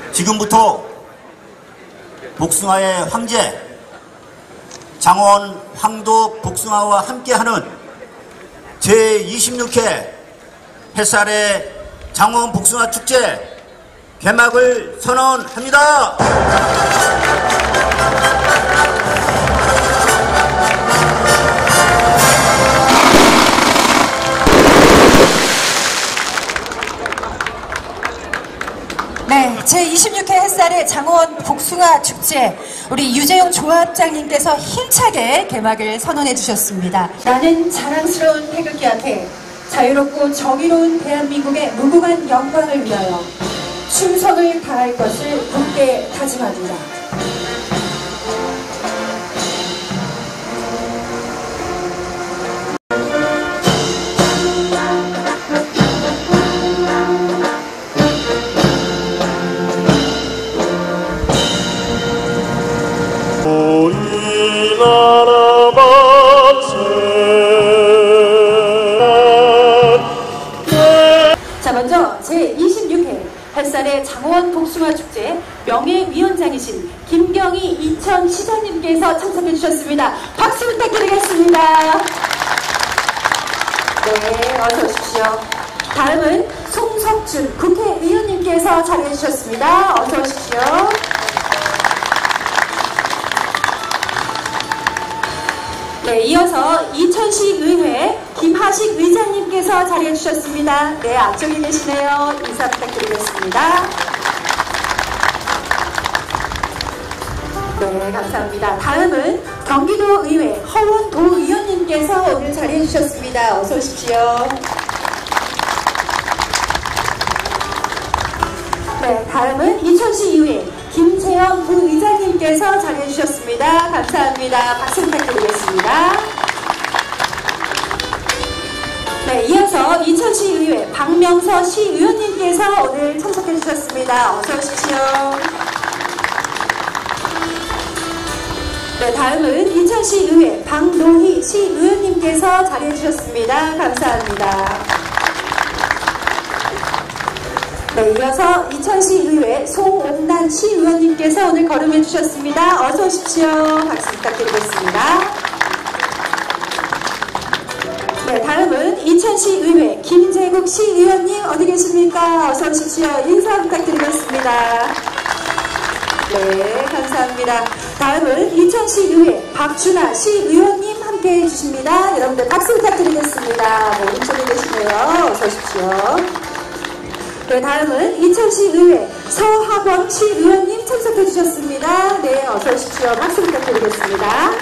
지금부터 복숭아의 황제 장원 황도 복숭아와 함께하는 제26회 햇살의 장원 복숭아 축제 개막을 선언합니다. 네, 제26회 햇살의 장원 복숭아 축제 우리 유재용 조합장님께서 힘차게 개막을 선언해 주셨습니다. 나는 자랑스러운 태극기한테 자유롭고 정의로운 대한민국의 무궁한 영광을 위하여 충성을 다할 것을 굳게 다짐합니다. 자, 먼저 제26회 햇살의 장원 복숭아 축제 명예위원장이신 김경희 이천 시장님께서 참석해 주셨습니다. 박수 부탁드리겠습니다. 네, 어서 오십시오. 다음은 송석준 국회의원님께서 자리해 주셨습니다. 어서 오십시오. 네, 이어서 이천시의회 김하식 의장님께서 자리해 주셨습니다. 네, 앞쪽에 계시네요. 인사 부탁드리겠습니다. 네, 감사합니다. 다음은 경기도의회 허원도 의원님께서 오늘 자리해 주셨습니다. 어서 오십시오. 네, 다음은 이천시의회 김재현 부의장님께서 자리해 주셨습니다. 감사합니다. 박수 부탁드리겠습니다. 네, 이어서 이천시의회 박명서 시의원님께서 오늘 참석해 주셨습니다. 어서 오십시오. 네, 다음은 이천시의회 박노희 시의원님께서 자리해 주셨습니다. 감사합니다. 네, 이어서 이천시의회 송옥란 시의원님께서 오늘 걸음해 주셨습니다. 어서 오십시오. 박수 부탁드리겠습니다. 네, 다음은 이천시의회 김재국 시의원님 어디 계십니까? 어서 오십시오. 인사 부탁드리겠습니다. 네, 감사합니다. 다음은 이천시의회 박준하 시의원님 함께해 주십니다. 여러분들 박수 부탁드리겠습니다. 네, 이쪽에 계시네요. 어서 오십시오. 네, 다음은 이천시의회 서학원 시의원님 참석해 주셨습니다. 네, 어서 오십시오. 박수 부탁드리겠습니다.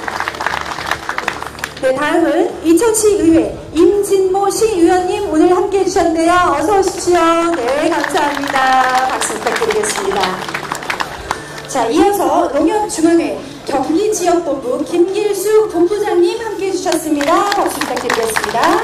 네, 다음은 이천시의회 임진모 시의원님 오늘 함께해 주셨는데요. 어서 오십시오. 네, 감사합니다. 박수 부탁드리겠습니다. 자, 이어서 농협중앙회 경기지역본부 김길수 본부장님 함께해 주셨습니다. 박수 부탁드리겠습니다.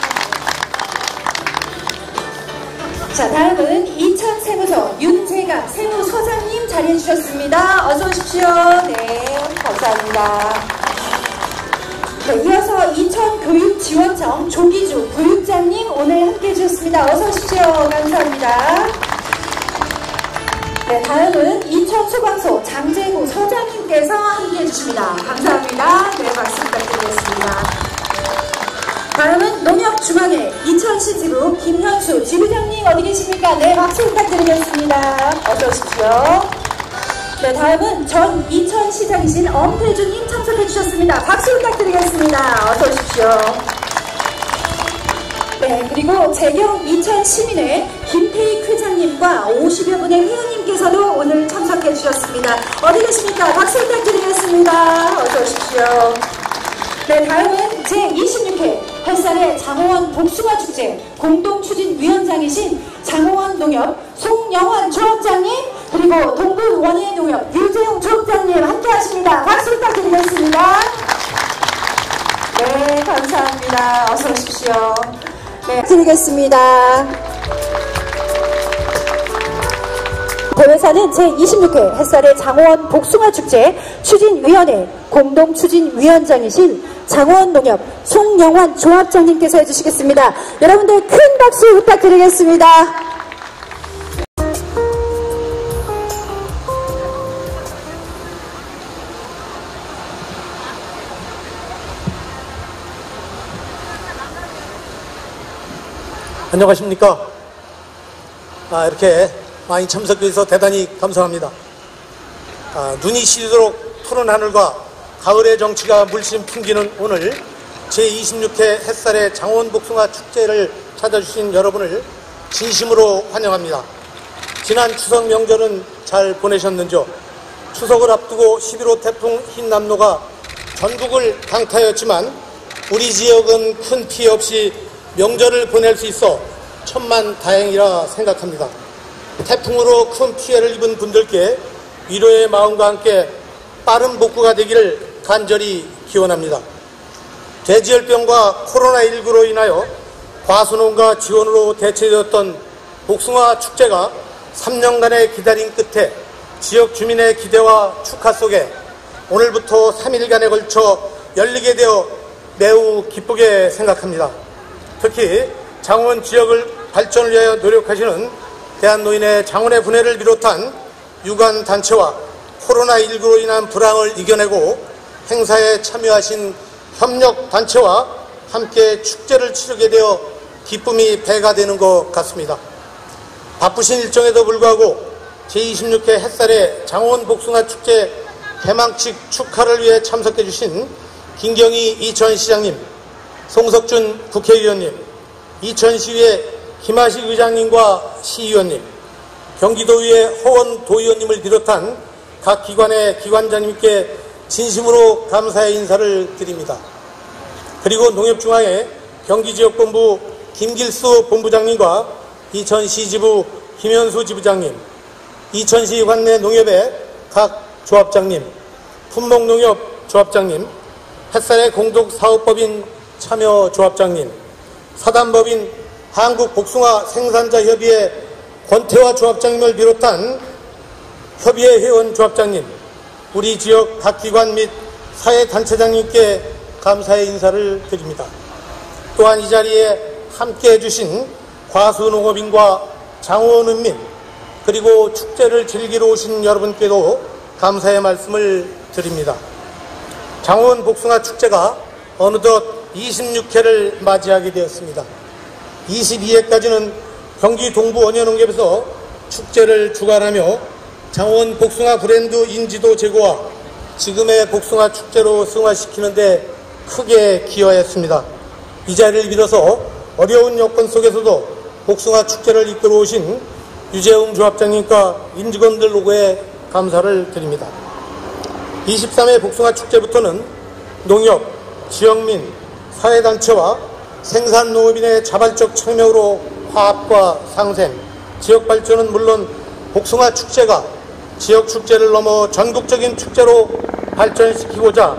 자, 다음은 이천세무서 윤재갑 세무서장님 자리해 주셨습니다. 어서 오십시오. 네, 감사합니다. 네, 이어서 이천교육지원청 조기주 교육장님 오늘 함께해 주셨습니다. 어서 오십시오. 감사합니다. 네, 다음은 이천소방서 장재구 서장님께서 함께해 주십니다. 감사합니다. 네, 박수 부탁드리겠습니다. 다음은 농협중앙회 이천시지부 김현수 지부장님 어디 계십니까? 네, 박수 부탁드리겠습니다. 어서 오십시오. 네, 다음은 전 이천시장이신 엄태준님 참석해 주셨습니다. 박수 부탁드리겠습니다. 어서 오십시오. 네, 그리고 재경 이천시민회 김태익 회장님과 50여 분의 회원님께서도 오늘 참석해 주셨습니다. 어디 계십니까? 박수 부탁드리겠습니다. 어서 오십시오. 네, 다음은 제26회 햇살의 장호원 복숭아 축제 공동추진위원장이신 장호원 농협 송영환 조합장님 그리고 동부 원예 농협 유재용 조합장님 함께 하십니다. 박수 부탁드리겠습니다. 네, 감사합니다. 어서 오십시오. 네, 드리겠습니다. 대회사는 제26회 햇살의 장호원 복숭아 축제 추진위원회 공동추진위원장이신 장호원농협 송영환 조합장님께서 해주시겠습니다. 여러분들 큰 박수 부탁드리겠습니다. 안녕하십니까. 이렇게 많이 참석해 주셔서 대단히 감사합니다. 눈이 시리도록 푸른 하늘과 가을의 정취가 물씬 풍기는 오늘 제26회 햇살의 장원복숭아 축제를 찾아주신 여러분을 진심으로 환영합니다. 지난 추석 명절은 잘 보내셨는지요? 추석을 앞두고 11호 태풍 흰남노가 전국을 강타했지만 우리 지역은 큰 피해 없이 명절을 보낼 수 있어 천만다행이라 생각합니다. 태풍으로 큰 피해를 입은 분들께 위로의 마음과 함께 빠른 복구가 되기를 간절히 기원합니다. 돼지열병과 코로나19로 인하여 과수농가 지원으로 대체되었던 복숭아 축제가 3년간의 기다림 끝에 지역 주민의 기대와 축하 속에 오늘부터 3일간에 걸쳐 열리게 되어 매우 기쁘게 생각합니다. 특히 장원 지역을 발전을 위하여 노력하시는 대한노인의 장원의 분해를 비롯한 유관단체와 코로나19로 인한 불황을 이겨내고 행사에 참여하신 협력단체와 함께 축제를 치르게 되어 기쁨이 배가 되는 것 같습니다. 바쁘신 일정에도 불구하고 제26회 햇살의 장원복숭아 축제 개막식 축하를 위해 참석해 주신 김경희 이천시장님, 송석준 국회의원님, 이천시의회 김하식 의장님과 시의원님, 경기도의회 허원 도의원님을 비롯한 각 기관의 기관장님께 진심으로 감사의 인사를 드립니다. 그리고 농협중앙회 경기지역본부 김길수 본부장님과 이천시 지부 김현수 지부장님, 이천시 관내 농협의 각 조합장님, 품목농협 조합장님, 햇살의 공동사업법인 참여조합장님, 사단법인 한국복숭아 생산자협의회 권태화 조합장님을 비롯한 협의회 회원 조합장님, 우리 지역 각 기관 및 사회단체장님께 감사의 인사를 드립니다. 또한 이 자리에 함께해 주신 과수농업인과 장원은민 그리고 축제를 즐기러 오신 여러분께도 감사의 말씀을 드립니다. 장원복숭아 축제가 어느덧 26회를 맞이하게 되었습니다. 22회까지는 경기 동부 원예농협에서 축제를 주관하며 장원 복숭아 브랜드 인지도 제고와 지금의 복숭아 축제로 승화시키는 데 크게 기여했습니다. 이 자리를 빌어서 어려운 여건 속에서도 복숭아 축제를 이끌어 오신 유재웅 조합장님과 임직원들 노고에 감사를 드립니다. 23회 복숭아 축제부터는 농협, 지역민, 사회단체와 생산농업인의 자발적 참여로 화합과 상생, 지역 발전은 물론 복숭아 축제가 지역 축제를 넘어 전국적인 축제로 발전시키고자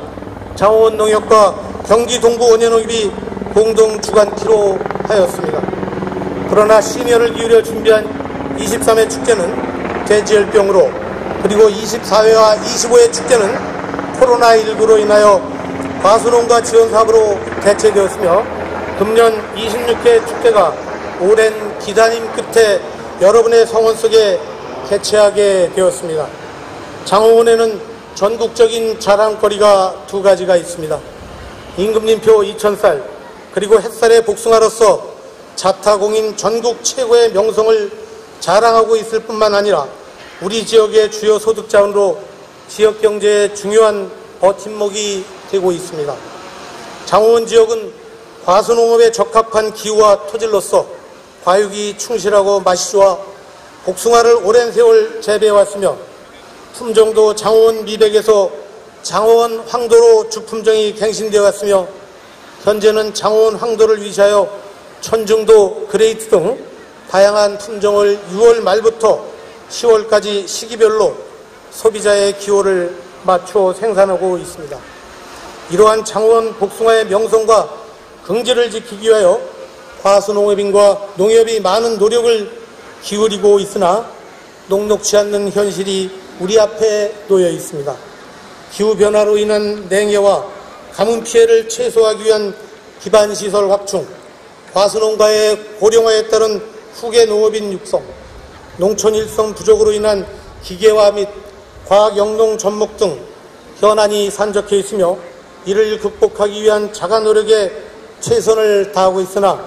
장원농협과 경기동부 원예농협이 공동 주관키로 하였습니다. 그러나 심혈을 기울여 준비한 23회 축제는 돼지열병으로 그리고 24회와 25회 축제는 코로나19로 인하여 과수농가 지원사업으로 대체되었으며 금년 26회 축제가 오랜 기다림 끝에 여러분의 성원 속에 개최하게 되었습니다. 장원에는 전국적인 자랑거리가 두 가지가 있습니다. 임금님표 2000살 그리고 햇살의 복숭아로서 자타공인 전국 최고의 명성을 자랑하고 있을 뿐만 아니라 우리 지역의 주요 소득자원으로 지역경제의 중요한 버팀목이 되고 있습니다. 장원 지역은 과수농업에 적합한 기후와 토질로서 과육이 충실하고 맛이 좋아 복숭아를 오랜 세월 재배해왔으며 품종도 장원 미백에서 장원 황도로 주품종이 갱신되어 왔으며 현재는 장원 황도를 위시하여 천중도 그레이트 등 다양한 품종을 6월 말부터 10월까지 시기별로 소비자의 기호를 맞춰 생산하고 있습니다. 이러한 장원 복숭아의 명성과 긍지를 지키기 위하여 과수농업인과 농협이 많은 노력을 기울이고 있으나 녹록지 않는 현실이 우리 앞에 놓여 있습니다. 기후변화로 인한 냉해와 가뭄 피해를 최소화하기 위한 기반시설 확충, 과수농가의 고령화에 따른 후계 농업인 육성, 농촌 일성 부족으로 인한 기계화 및 과학 영농 접목 등 현안이 산적해 있으며 이를 극복하기 위한 자가 노력에 최선을 다하고 있으나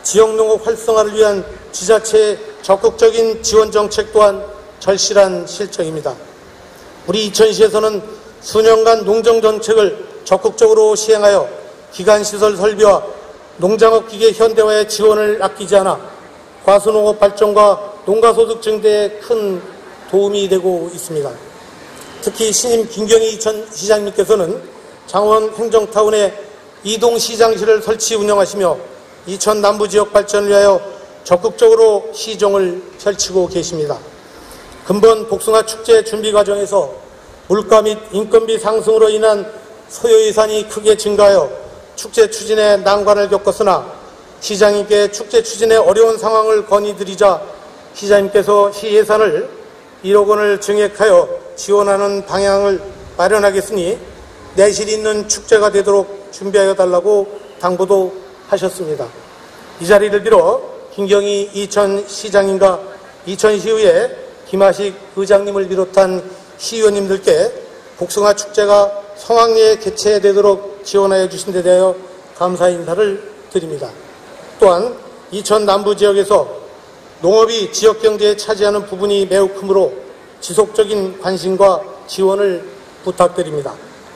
지역농업 활성화를 위한 지자체의 적극적인 지원 정책 또한 절실한 실정입니다. 우리 이천시에서는 수년간 농정정책을 적극적으로 시행하여 기간시설 설비와 농장업 기계 현대화에 지원을 아끼지 않아 과수농업 발전과 농가소득 증대에 큰 도움이 되고 있습니다. 특히 신임 김경희 이천 시장님께서는 장원 행정타운에 이동시장실을 설치 운영하시며 이천 남부지역 발전을 위하여 적극적으로 시정을 펼치고 계십니다. 근본 복숭아 축제 준비 과정에서 물가 및 인건비 상승으로 인한 소요예산이 크게 증가하여 축제 추진에 난관을 겪었으나 시장님께 축제 추진에 어려운 상황을 건의드리자 시장님께서 시 예산을 1억 원을 증액하여 지원하는 방향을 마련하겠으니 내실 있는 축제가 되도록 준비하여 달라고 당부도 하셨습니다. 이 자리를 빌어 김경희 이천시장님과 이천시의회 김하식 의장님을 비롯한 시의원님들께 복숭아 축제가 성황리에 개최되도록 지원하여 주신 데 대하여 감사 인사를 드립니다. 또한 이천 남부지역에서 농업이 지역경제에 차지하는 부분이 매우 크므로 지속적인 관심과 지원을 부탁드립니다.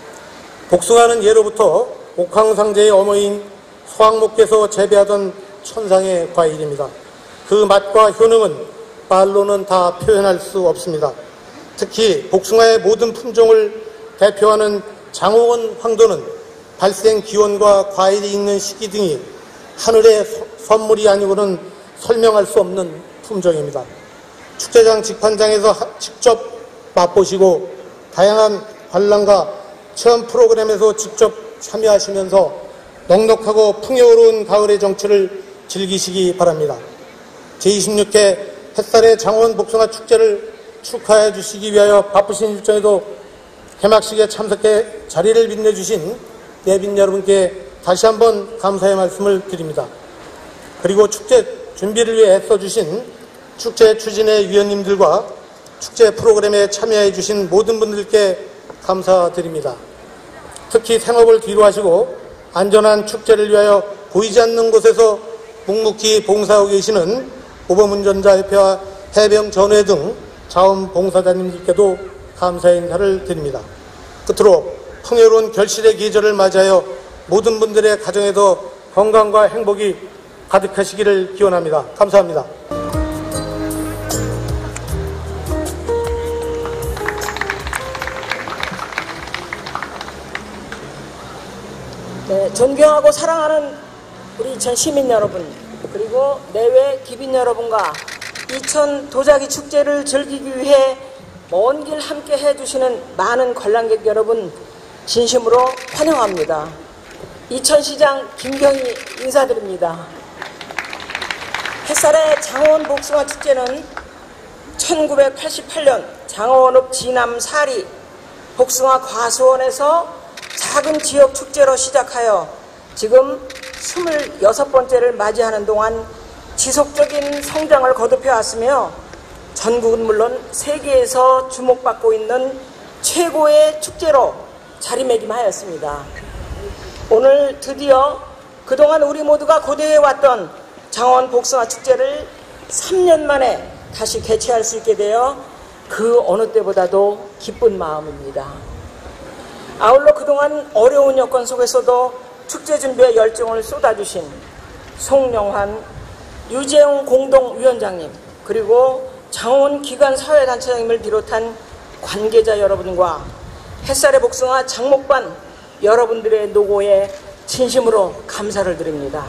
복숭아는 예로부터 옥황상제의 어머니인 소항목께서 재배하던 천상의 과일입니다. 그 맛과 효능은 말로는 다 표현할 수 없습니다. 특히 복숭아의 모든 품종을 대표하는 장호원 황도는 발생 기온과 과일이 익는 시기 등이 하늘의 선물이 아니고는 설명할 수 없는 품종입니다. 축제장 직판장에서 직접 맛보시고 다양한 관람과 체험 프로그램에서 직접 참여하시면서 넉넉하고 풍요로운 가을의 정취를 즐기시기 바랍니다. 제26회 햇살의 장원 복숭아 축제를 축하해 주시기 위하여 바쁘신 일정에도 개막식에 참석해 자리를 빛내주신 내빈 여러분께 다시 한번 감사의 말씀을 드립니다. 그리고 축제 준비를 위해 애써주신 축제 추진의 위원님들과 축제 프로그램에 참여해 주신 모든 분들께 감사드립니다. 특히 생업을 뒤로 하시고 안전한 축제를 위하여 보이지 않는 곳에서 묵묵히 봉사하고 계시는 모범운전자협회와 해병전회 등 자원봉사자님들께도 감사의 인사를 드립니다. 끝으로 풍요로운 결실의 계절을 맞이하여 모든 분들의 가정에도 건강과 행복이 가득하시기를 기원합니다. 감사합니다. 네, 존경하고 사랑하는 우리 이천 시민 여러분, 그리고 내외 기빈 여러분과 이천 도자기 축제를 즐기기 위해 먼 길 함께 해주시는 많은 관람객 여러분 진심으로 환영합니다. 이천시장 김경희 인사드립니다. 햇살의 장원 복숭아 축제는 1988년 장원읍 지남 사리 복숭아 과수원에서 작은 지역 축제로 시작하여 지금 26번째를 맞이하는 동안 지속적인 성장을 거듭해 왔으며 전국은 물론 세계에서 주목받고 있는 최고의 축제로 자리매김하였습니다. 오늘 드디어 그동안 우리 모두가 고대해왔던 장원 복숭아 축제를 3년 만에 다시 개최할 수 있게 되어 그 어느 때보다도 기쁜 마음입니다. 아울러 그동안 어려운 여건 속에서도 축제 준비에 열정을 쏟아주신 송영환, 유재용 공동위원장님, 그리고 장원 기관 사회단체장님을 비롯한 관계자 여러분과 햇살의 복숭아 장목반 여러분들의 노고에 진심으로 감사를 드립니다.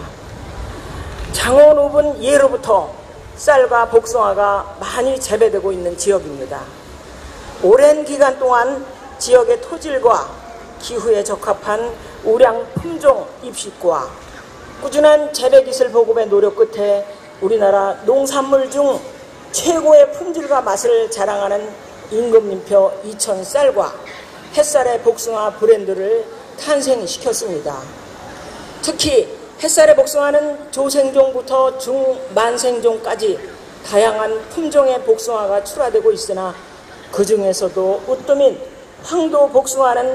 장원읍은 예로부터 쌀과 복숭아가 많이 재배되고 있는 지역입니다. 오랜 기간 동안 지역의 토질과 기후에 적합한 우량 품종 입식과 꾸준한 재배기술 보급의 노력 끝에 우리나라 농산물 중 최고의 품질과 맛을 자랑하는 임금님표 이천 쌀과 햇살의 복숭아 브랜드를 탄생시켰습니다. 특히 햇살의 복숭아는 조생종부터 중만생종까지 다양한 품종의 복숭아가 출하되고 있으나 그 중에서도 우뜸인 황도 복숭아는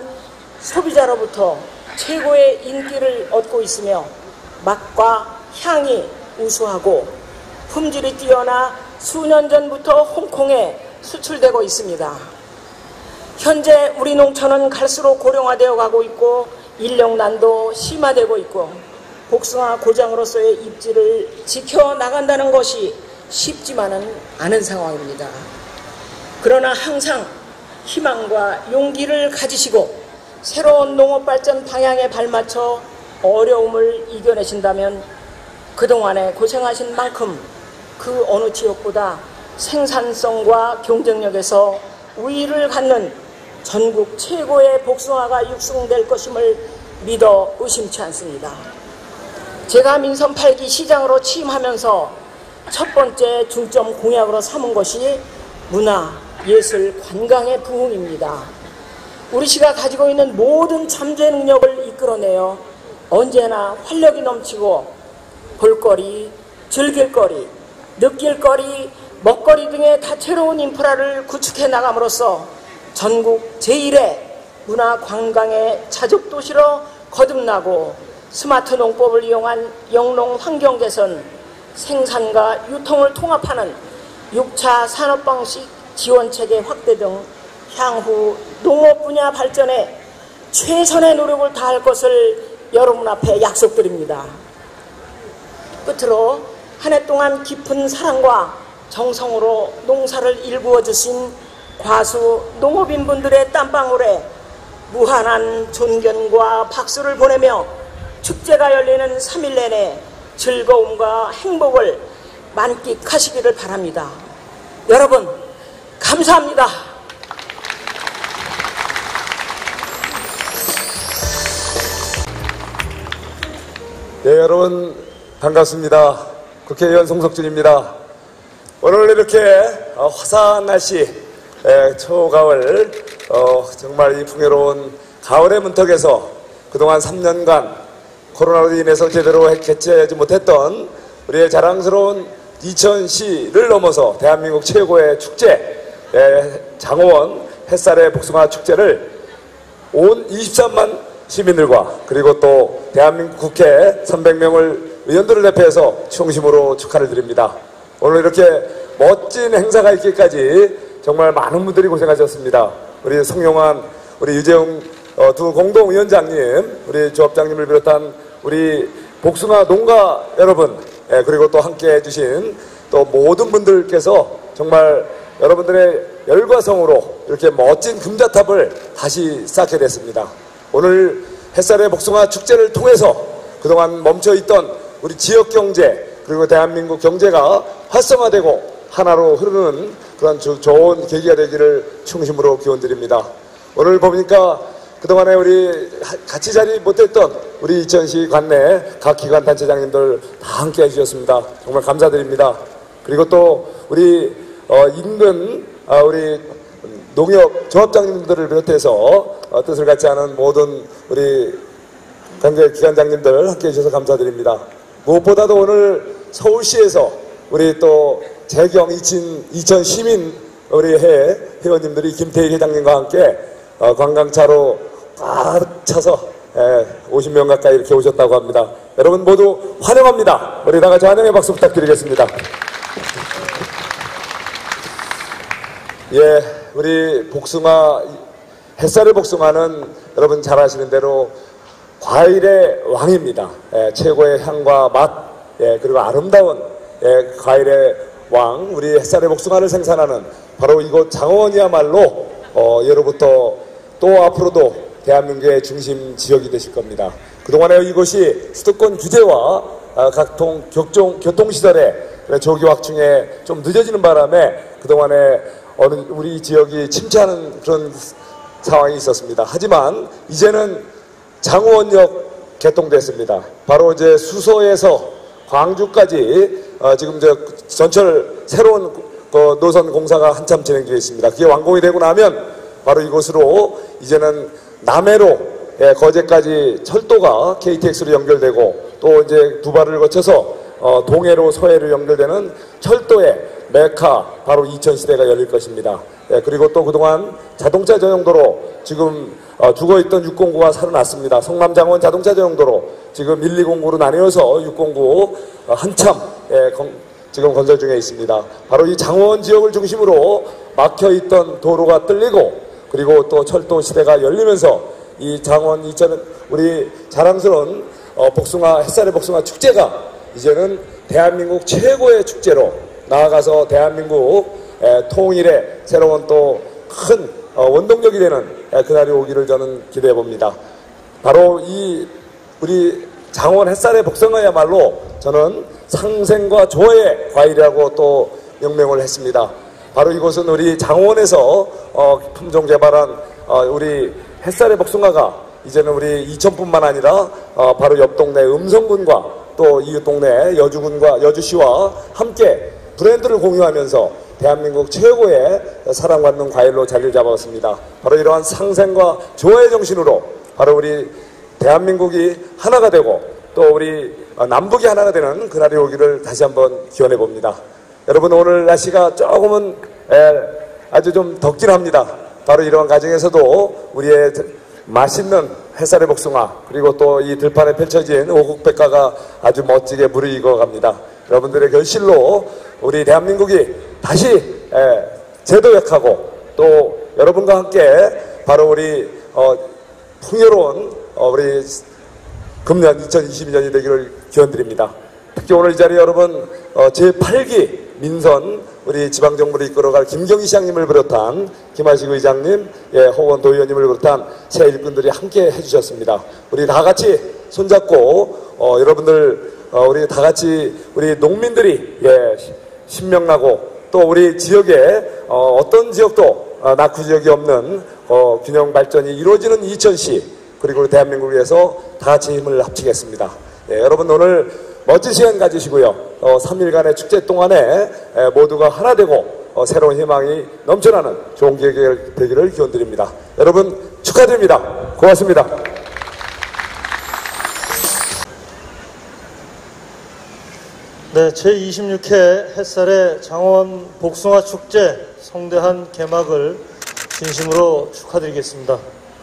소비자로부터 최고의 인기를 얻고 있으며 맛과 향이 우수하고 품질이 뛰어나 수년 전부터 홍콩에 수출되고 있습니다. 현재 우리 농촌은 갈수록 고령화되어 가고 있고 인력난도 심화되고 있고 복숭아 고장으로서의 입지를 지켜나간다는 것이 쉽지만은 않은 상황입니다. 그러나 항상 희망과 용기를 가지시고 새로운 농업발전 방향에 발맞춰 어려움을 이겨내신다면 그동안에 고생하신 만큼 그 어느 지역보다 생산성과 경쟁력에서 우위를 갖는 전국 최고의 복숭아가 육성될 것임을 믿어 의심치 않습니다. 제가 민선 8기 시장으로 취임하면서 첫 번째 중점 공약으로 삼은 것이 문화, 예술, 관광의 부흥입니다. 우리 시가 가지고 있는 모든 잠재 능력을 이끌어내어 언제나 활력이 넘치고 볼거리, 즐길거리, 느낄거리, 먹거리 등의 다채로운 인프라를 구축해 나감으로써 전국 제1의 문화 관광의 자족도시로 거듭나고 스마트 농법을 이용한 영농 환경 개선, 생산과 유통을 통합하는 6차 산업방식 지원체계 확대 등 향후 농업 분야 발전에 최선의 노력을 다할 것을 여러분 앞에 약속드립니다. 끝으로 한 해 동안 깊은 사랑과 정성으로 농사를 일구어 주신 과수 농업인분들의 땀방울에 무한한 존경과 박수를 보내며 축제가 열리는 3일 내내 즐거움과 행복을 만끽하시기를 바랍니다. 여러분 감사합니다. 네, 여러분 반갑습니다. 국회의원 송석준입니다. 오늘 이렇게 화사한 날씨, 초가을, 정말 이 풍요로운 가을의 문턱에서 그동안 3년간 코로나로 인해서 제대로 개최하지 못했던 우리의 자랑스러운 이천시를 넘어서 대한민국 최고의 축제, 장호원 햇살의 복숭아 축제를 온 23만 시민들과 그리고 또 대한민국 국회 300명을 의원들을 대표해서 충심으로 축하를 드립니다. 오늘 이렇게 멋진 행사가 있기까지 정말 많은 분들이 고생하셨습니다. 우리 성용환, 우리 유재웅 두 공동위원장님, 우리 조합장님을 비롯한 우리 복숭아 농가 여러분, 그리고 또 함께 해주신 또 모든 분들께서 정말 여러분들의 열과 성으로 이렇게 멋진 금자탑을 다시 쌓게 됐습니다. 오늘 햇살의 복숭아 축제를 통해서 그동안 멈춰있던 우리 지역 경제 그리고 대한민국 경제가 활성화되고 하나로 흐르는 그런 좋은 계기가 되기를 충심으로 기원드립니다. 오늘 보니까 그동안에 우리 같이 자리 못했던 우리 이천시 관내 각 기관 단체장님들 다 함께 해주셨습니다. 정말 감사드립니다. 그리고 또 우리 인근 우리 농협 조합장님들을 비롯해서 뜻을 같이 하는 모든 우리 관계 기관장님들 함께 해주셔서 감사드립니다. 무엇보다도 오늘 서울시에서 우리 또 재경 이천 시민 우리 회원님들이 김태희 회장님과 함께 관광차로 꽉 차서 50명 가까이 이렇게 오셨다고 합니다. 여러분 모두 환영합니다. 우리 다 같이 환영의 박수 부탁드리겠습니다. 예, 우리 복숭아, 햇살의 복숭아는 여러분 잘 아시는 대로 과일의 왕입니다. 최고의 향과 맛, 그리고 아름다운 과일의 왕, 우리 햇살의 복숭아를 생산하는 바로 이곳 장호원이야말로 예로부터 또 앞으로도 대한민국의 중심 지역이 되실 겁니다. 그동안에 이곳이 수도권 규제와 각종 교통시설의 조기 확충에 좀 늦어지는 바람에 그동안에 우리 지역이 침체하는 그런 상황이 있었습니다. 하지만 이제는 장호원역 개통됐습니다. 바로 이제 수서에서 광주까지 지금 전철 새로운 노선 공사가 한참 진행 중에 있습니다. 그게 완공이 되고 나면 바로 이곳으로 이제는 남해로 거제까지 철도가 KTX로 연결되고 또 이제 두발을 거쳐서 동해로 서해로 연결되는 철도의 메카 바로 이천시대가 열릴 것입니다. 그리고 또 그동안 자동차 전용도로 지금 죽어있던 609가 살아났습니다. 성남장원 자동차 전용도로 지금 1, 2공구로 나뉘어서 6공구 한참 지금 건설 중에 있습니다. 바로 이 장원 지역을 중심으로 막혀있던 도로가 뚫리고 그리고 또 철도 시대가 열리면서 이 장원 우리 자랑스러운 햇살의 복숭아 축제가 이제는 대한민국 최고의 축제로 나아가서 대한민국 통일의 새로운 또 큰 원동력이 되는 그날이 오기를 저는 기대해 봅니다. 바로 이 우리 장원 햇살의 복숭아야말로 저는 상생과 조화의 과일이라고 또 명명을 했습니다. 바로 이곳은 우리 장원에서 품종 개발한 우리 햇살의 복숭아가 이제는 우리 이천뿐만 아니라 바로 옆 동네 음성군과 또 이웃 동네 여주군과 여주시와 함께 브랜드를 공유하면서 대한민국 최고의 사랑받는 과일로 자리를 잡았습니다. 바로 이러한 상생과 조화의 정신으로 바로 우리 대한민국이 하나가 되고 또 우리 남북이 하나가 되는 그날이 오기를 다시 한번 기원해 봅니다. 여러분 오늘 날씨가 조금은 아주 좀 덥긴 합니다. 바로 이러한 과정에서도 우리의 맛있는 햇살의 복숭아 그리고 또 이 들판에 펼쳐진 오국백과가 아주 멋지게 무르익어 갑니다. 여러분들의 결실로 우리 대한민국이 다시 재도약하고 또 여러분과 함께 바로 우리 풍요로운 우리 금년 2022년이 되기를 기원드립니다. 특히 오늘 이 자리에 여러분 제8기 민선 우리 지방정부를 이끌어갈 김경희 시장님을 비롯한 김하식 의장님, 허원 도의원님을 비롯한 새 일꾼들이 함께 해주셨습니다. 우리 다 같이 손잡고 여러분들 우리 다 같이 우리 농민들이 신명나고 또 우리 지역에 어떤 지역도 낙후 지역이 없는 균형 발전이 이루어지는 이천시 그리고 대한민국을 위해서 다 같이 힘을 합치겠습니다. 여러분 오늘 멋진 시간 가지시고요. 3일간의 축제 동안에 모두가 하나 되고 새로운 희망이 넘쳐나는 좋은 계획이 되기를 기원드립니다. 여러분 축하드립니다. 고맙습니다. 네, 제26회 햇살의 장원 복숭아 축제 성대한 개막을 진심으로 축하드리겠습니다.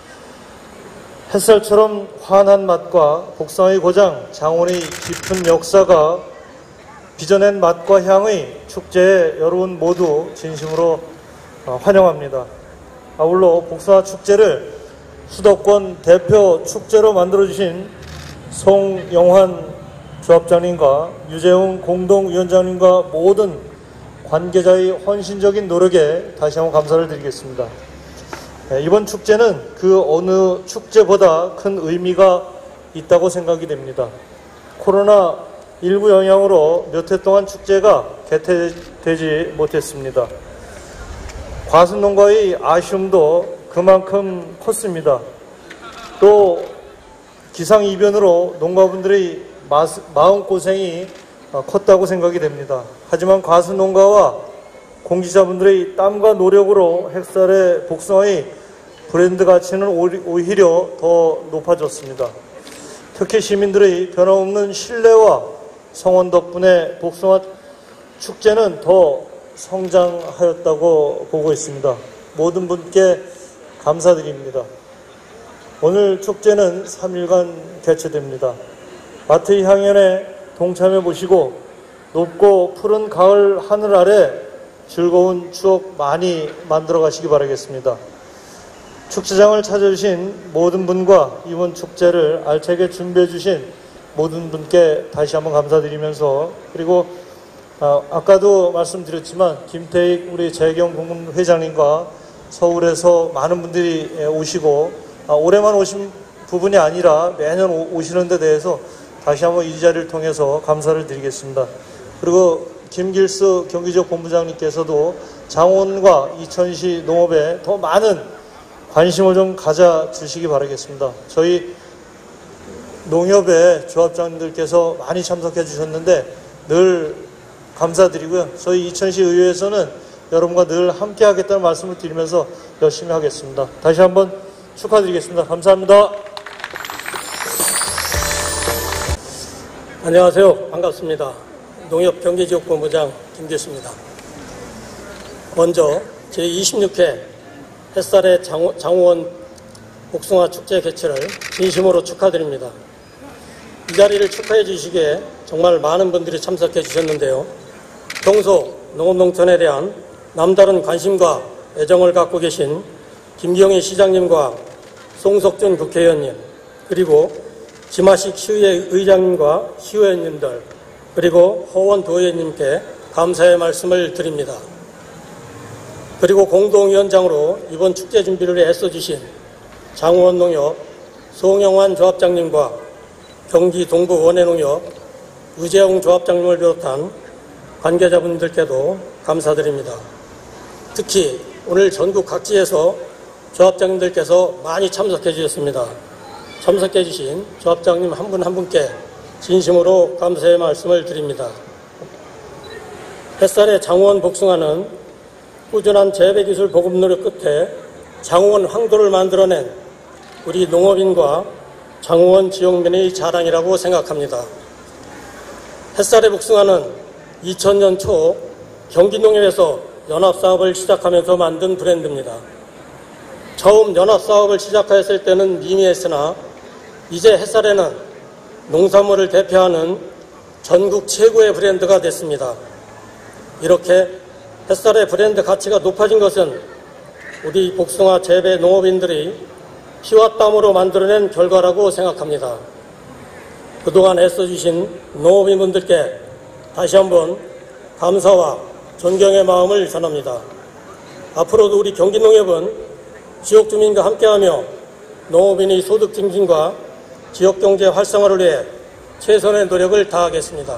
햇살처럼 환한 맛과 복숭아의 고장 장원의 깊은 역사가 빚어낸 맛과 향의 축제에 여러분 모두 진심으로 환영합니다. 아울러 복숭아 축제를 수도권 대표 축제로 만들어주신 송영환 조합장님과 유재웅 공동위원장님과 모든 관계자의 헌신적인 노력에 다시 한번 감사를 드리겠습니다. 이번 축제는 그 어느 축제보다 큰 의미가 있다고 생각이 됩니다. 코로나19 영향으로 몇 해 동안 축제가 개최되지 못했습니다. 과수농가의 아쉬움도 그만큼 컸습니다. 또 기상이변으로 농가분들의 마음고생이 컸다고 생각이 됩니다. 하지만 과수농가와 공직자분들의 땀과 노력으로 햇살의 복숭아의 브랜드 가치는 오히려 더 높아졌습니다. 특히 시민들의 변함없는 신뢰와 성원 덕분에 복숭아 축제는 더 성장하였다고 보고 있습니다. 모든 분께 감사드립니다. 오늘 축제는 3일간 개최됩니다. 마트의 향연에 동참해 보시고 높고 푸른 가을 하늘 아래 즐거운 추억 많이 만들어 가시기 바라겠습니다. 축제장을 찾아주신 모든 분과 이번 축제를 알차게 준비해 주신 모든 분께 다시 한번 감사드리면서 그리고 아까도 말씀드렸지만 김태익 우리 재경 공무회장님과 서울에서 많은 분들이 오시고 올해만 오신 부분이 아니라 매년 오시는 데 대해서 다시 한번 이 자리를 통해서 감사를 드리겠습니다. 그리고 김길수 경기지역 본부장님께서도 장원과 이천시 농업에 더 많은 관심을 좀 가져주시기 바라겠습니다. 저희 농협의 조합장님들께서 많이 참석해 주셨는데 늘 감사드리고요. 저희 이천시 의회에서는 여러분과 늘 함께 하겠다는 말씀을 드리면서 열심히 하겠습니다. 다시 한번 축하드리겠습니다. 감사합니다. 안녕하세요. 반갑습니다. 농협 경기지역본부장 김길수입니다. 먼저 제26회 햇살의 장원 복숭아 축제 개최를 진심으로 축하드립니다. 이 자리를 축하해 주시기에 정말 많은 분들이 참석해 주셨는데요. 평소 농업농촌에 대한 남다른 관심과 애정을 갖고 계신 김경희 시장님과 송석준 국회의원님, 그리고 지마식 시의회 의장님과 시의원님들, 그리고 허원 도의원님께 감사의 말씀을 드립니다. 그리고 공동위원장으로 이번 축제 준비를 애써주신 장원농협 송영환 조합장님과 경기 동부 원해농협 유재홍 조합장님을 비롯한 관계자분들께도 감사드립니다. 특히 오늘 전국 각지에서 조합장님들께서 많이 참석해 주셨습니다. 참석해 주신 조합장님 한 분 한 분께 진심으로 감사의 말씀을 드립니다. 햇살의 장원 복숭아는 꾸준한 재배기술 보급 노력 끝에 장원 황도를 만들어낸 우리 농업인과 장원 지역민의 자랑이라고 생각합니다. 햇살의 복숭아는 2000년 초 경기농협에서 연합사업을 시작하면서 만든 브랜드입니다. 처음 연합사업을 시작하였을 때는 미미했으나 이제 햇살에는 농산물을 대표하는 전국 최고의 브랜드가 됐습니다. 이렇게 햇살의 브랜드 가치가 높아진 것은 우리 복숭아 재배 농업인들이 피와 땀으로 만들어낸 결과라고 생각합니다. 그동안 애써주신 농업인분들께 다시 한번 감사와 존경의 마음을 전합니다. 앞으로도 우리 경기농협은 지역주민과 함께하며 농업인의 소득 증진과 지역경제 활성화를 위해 최선의 노력을 다하겠습니다.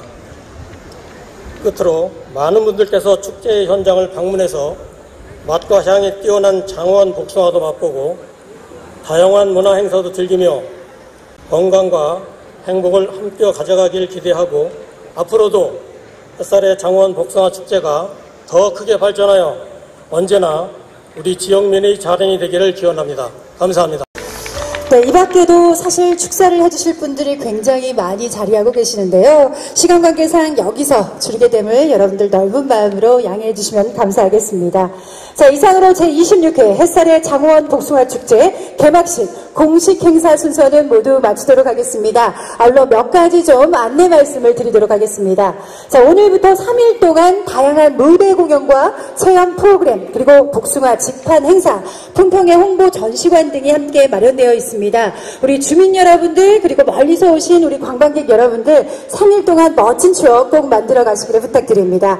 끝으로 많은 분들께서 축제 현장을 방문해서 맛과 향이 뛰어난 장원 복숭아도 맛보고 다양한 문화 행사도 즐기며 건강과 행복을 함께 가져가길 기대하고 앞으로도 햇살의 장원 복숭아 축제가 더 크게 발전하여 언제나 우리 지역민의 자랑이 되기를 기원합니다. 감사합니다. 네, 이 밖에도 사실 축사를 해주실 분들이 굉장히 많이 자리하고 계시는데요. 시간 관계상 여기서 줄이게 됨을 여러분들 넓은 마음으로 양해해 주시면 감사하겠습니다. 자, 이상으로 제26회 햇살의 장원 복숭아 축제 개막식 공식 행사 순서는 모두 마치도록 하겠습니다. 아울러 몇 가지 좀 안내 말씀을 드리도록 하겠습니다. 자, 오늘부터 3일 동안 다양한 무대 공연과 체험 프로그램, 그리고 복숭아 직판 행사, 품평회 홍보 전시관 등이 함께 마련되어 있습니다. 우리 주민 여러분들, 그리고 멀리서 오신 우리 관광객 여러분들 3일 동안 멋진 추억 꼭 만들어 가시기를 부탁드립니다.